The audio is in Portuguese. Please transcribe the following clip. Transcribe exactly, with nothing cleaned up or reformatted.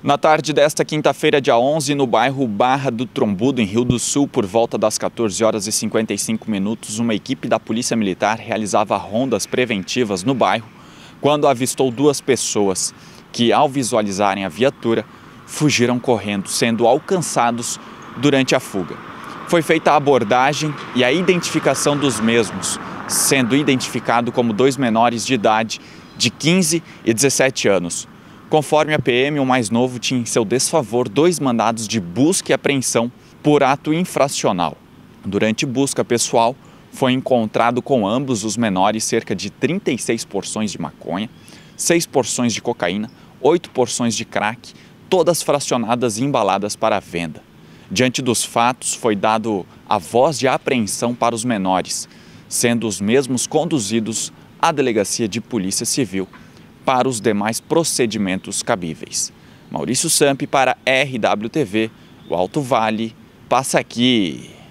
Na tarde desta quinta-feira, dia onze, no bairro Barra do Trombudo, em Rio do Sul, por volta das quatorze horas e cinquenta e cinco minutos, uma equipe da Polícia Militar realizava rondas preventivas no bairro quando avistou duas pessoas que, ao visualizarem a viatura, fugiram correndo, sendo alcançados durante a fuga. Foi feita a abordagem e a identificação dos mesmos, sendo identificado como dois menores de idade de quinze e dezessete anos. Conforme a P M, o mais novo tinha em seu desfavor dois mandados de busca e apreensão por ato infracional. Durante busca pessoal, foi encontrado com ambos os menores cerca de trinta e seis porções de maconha, seis porções de cocaína, oito porções de crack, todas fracionadas e embaladas para venda. Diante dos fatos, foi dado a voz de apreensão para os menores, sendo os mesmos conduzidos à Delegacia de Polícia Civil para os demais procedimentos cabíveis. Maurício Sampi para R W T V, o Alto Vale passa aqui.